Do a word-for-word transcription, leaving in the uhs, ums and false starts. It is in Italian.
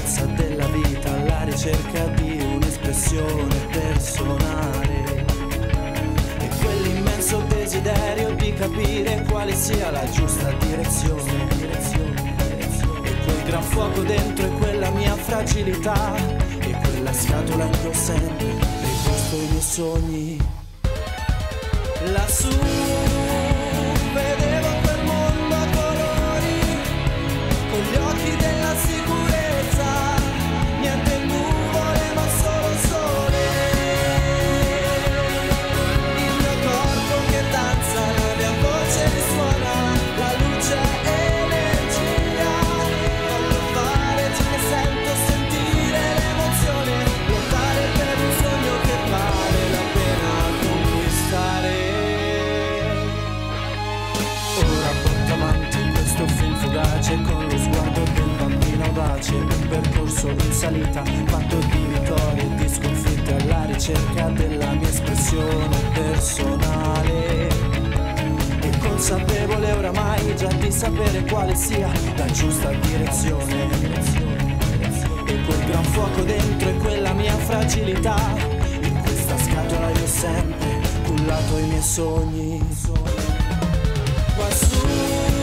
sicurezza della vita, alla ricerca di un'espressione personale e quell'immenso desiderio di capire quale sia la giusta direzione, e quel gran fuoco dentro e quella mia fragilità e quella scatola in cui ho sempre riposto i miei sogni. Lassù vedevo quel mondo a colori, con gli occhi della sicurezza, niente nuvole ma solo sole. Il mio corpo che danza, la mia voce risuona, la luce è energia. Voglio fare ciò che sento, sentire l'emozione, lottare per un sogno che vale la pena conquistare. Ora porto avanti questo film fugace con lo sguardo del bambino audace, un percorso in salita fatto di vittorie e di sconfitte, alla ricerca della mia espressione personale e consapevole oramai già di sapere quale sia la giusta direzione, e quel gran fuoco dentro e quella mia fragilità, in questa scatola io ho sempre cullato i miei sogni. Quassù